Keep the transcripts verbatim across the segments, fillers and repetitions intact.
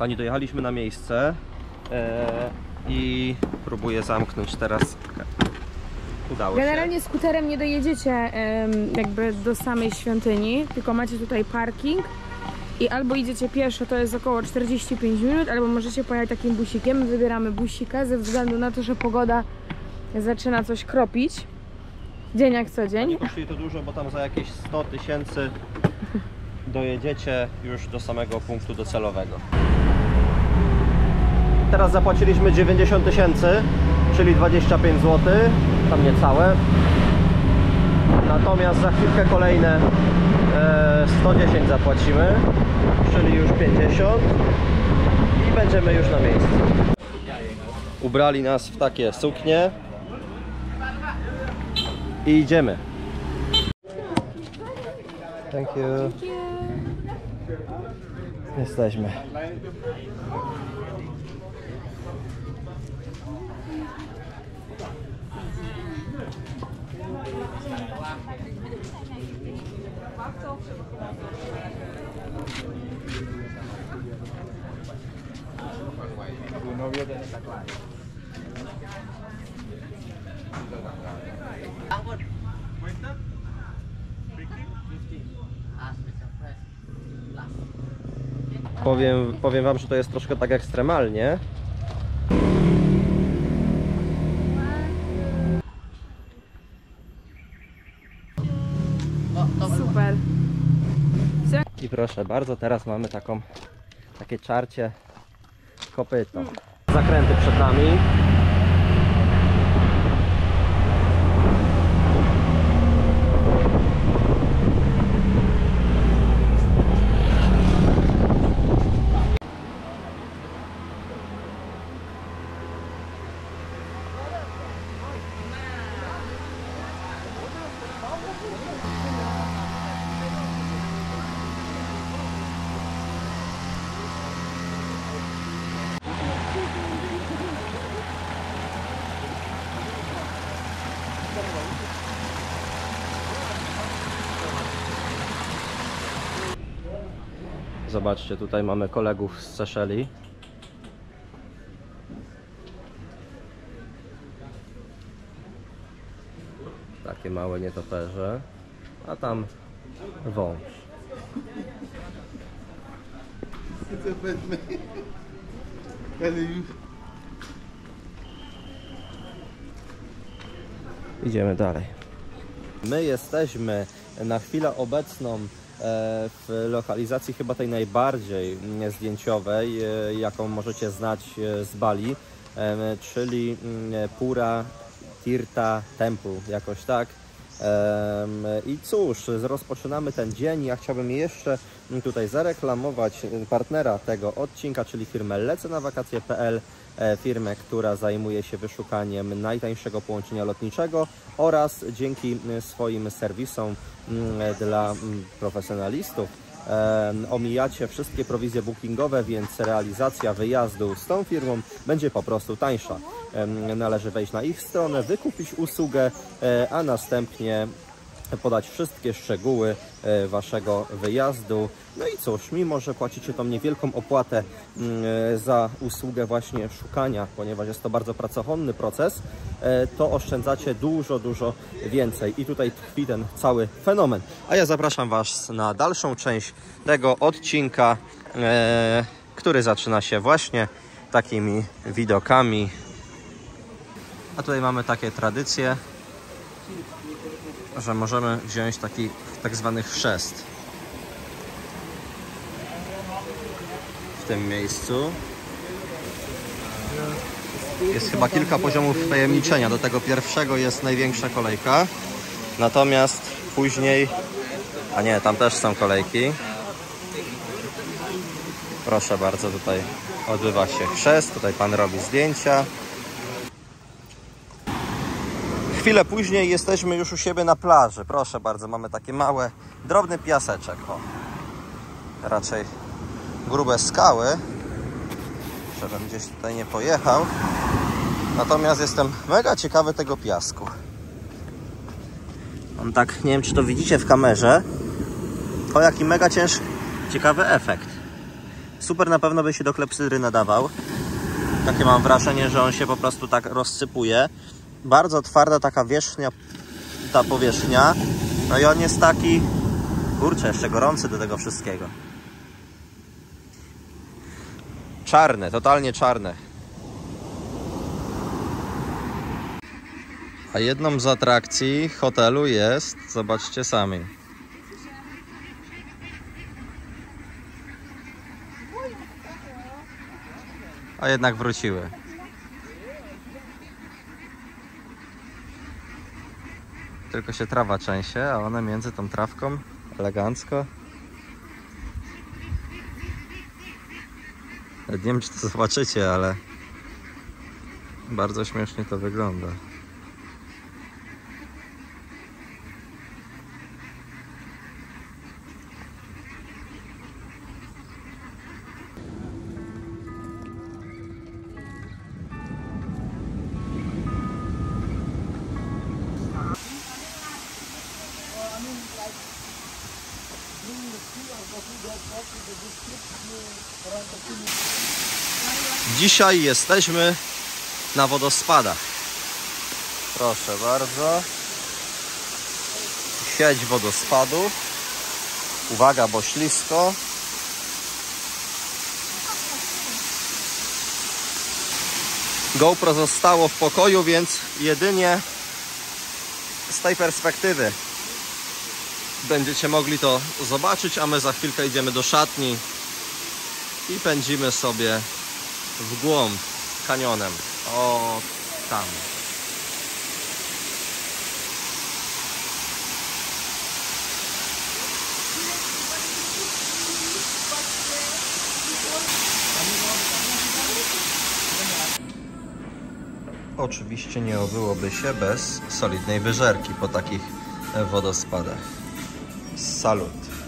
Kochani, dojechaliśmy na miejsce e, i próbuję zamknąć teraz. Udało się. Generalnie skuterem nie dojedziecie um, jakby do samej świątyni, tylko macie tutaj parking i albo idziecie pieszo, to jest około czterdzieści pięć minut, albo możecie pojechać takim busikiem. My wybieramy busika ze względu na to, że pogoda zaczyna coś kropić. Dzień jak co dzień. Nie kosztuje to dużo, bo tam za jakieś sto tysięcy dojedziecie już do samego punktu docelowego. Teraz zapłaciliśmy dziewięćdziesiąt tysięcy, czyli dwadzieścia pięć złotych, tam niecałe. Natomiast za chwilkę kolejne e, sto dziesięć zapłacimy, czyli już pięćdziesiąt i będziemy już na miejscu. Ubrali nas w takie suknie i idziemy. Thank you. Jesteśmy. Powiem, powiem wam, że to jest troszkę tak ekstremalnie. Super. I proszę bardzo, teraz mamy taką, takie czarcie kopyto. Zakręty przed nami. Zobaczcie, tutaj mamy kolegów z Seszeli. Takie małe nietoperze. A tam wąż. Idziemy dalej. My jesteśmy na chwilę obecną w lokalizacji chyba tej najbardziej zdjęciowej, jaką możecie znać z Bali, czyli Pura Tirta Temple, jakoś tak. I cóż, rozpoczynamy ten dzień. Ja chciałbym jeszcze tutaj zareklamować partnera tego odcinka, czyli firmę lecę na wakacje kropka p l, firmę, która zajmuje się wyszukaniem najtańszego połączenia lotniczego oraz dzięki swoim serwisom dla profesjonalistów omijacie wszystkie prowizje bookingowe, więc realizacja wyjazdu z tą firmą będzie po prostu tańsza. Należy wejść na ich stronę, wykupić usługę, a następnie podać wszystkie szczegóły waszego wyjazdu. No i cóż, mimo że płacicie tą niewielką opłatę za usługę właśnie szukania, ponieważ jest to bardzo pracochłonny proces, to oszczędzacie dużo, dużo więcej. I tutaj tkwi ten cały fenomen. A ja zapraszam was na dalszą część tego odcinka, który zaczyna się właśnie takimi widokami. A tutaj mamy takie tradycje, że możemy wziąć taki tak zwany chrzest w tym miejscu. Jest chyba kilka poziomów tajemniczenia. Do tego pierwszego jest największa kolejka, natomiast później, a nie, tam też są kolejki. Proszę bardzo, tutaj odbywa się chrzest, tutaj pan robi zdjęcia. Chwilę później jesteśmy już u siebie na plaży. Proszę bardzo, mamy takie małe, drobny piaseczek. O, raczej grube skały, żebym gdzieś tutaj nie pojechał. Natomiast jestem mega ciekawy tego piasku. On tak, nie wiem czy to widzicie w kamerze. O, jaki mega ciężki, ciekawy efekt. Super na pewno by się do klepsydry nadawał. Takie mam wrażenie, że on się po prostu tak rozsypuje. Bardzo twarda taka wierzchnia, ta powierzchnia. No i on jest taki, kurczę, jeszcze gorący do tego wszystkiego. Czarne, totalnie czarne. A jedną z atrakcji hotelu jest, zobaczcie sami. A jednak wróciły. Tylko się trawa trzęsie, a one między tą trawką elegancko. Nie wiem, czy to zobaczycie, ale bardzo śmiesznie to wygląda. Dzisiaj jesteśmy na wodospadach. Proszę bardzo. Sieć wodospadów. Uwaga, bo ślisko. GoPro zostało w pokoju, więc jedynie z tej perspektywy będziecie mogli to zobaczyć, a my za chwilkę idziemy do szatni i pędzimy sobie w głąb kanionem. O, tam. Oczywiście nie obyłoby się bez solidnej wyżerki po takich wodospadach. Salut.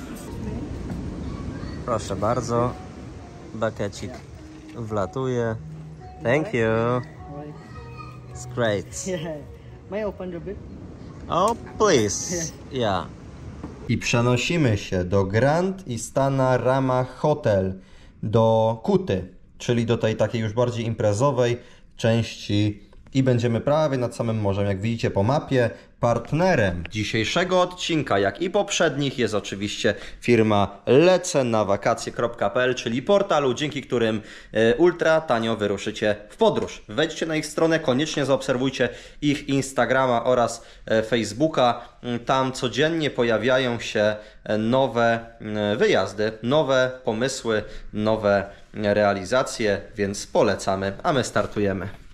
Proszę bardzo. Bakecik wlatuje. Thank you. It's great. Yeah. May I open a bit? Oh, please. Yeah. I przenosimy się do Grand Istana Rama Hotel, do Kuty, czyli do tej takiej już bardziej imprezowej części i będziemy prawie nad samym morzem. Jak widzicie po mapie, partnerem dzisiejszego odcinka, jak i poprzednich, jest oczywiście firma lecę na wakacje kropka p l, czyli portalu, dzięki którym ultra tanio wyruszycie w podróż. Wejdźcie na ich stronę, koniecznie zaobserwujcie ich Instagrama oraz Facebooka. Tam codziennie pojawiają się nowe wyjazdy, nowe pomysły, nowe realizacje, więc polecamy, a my startujemy.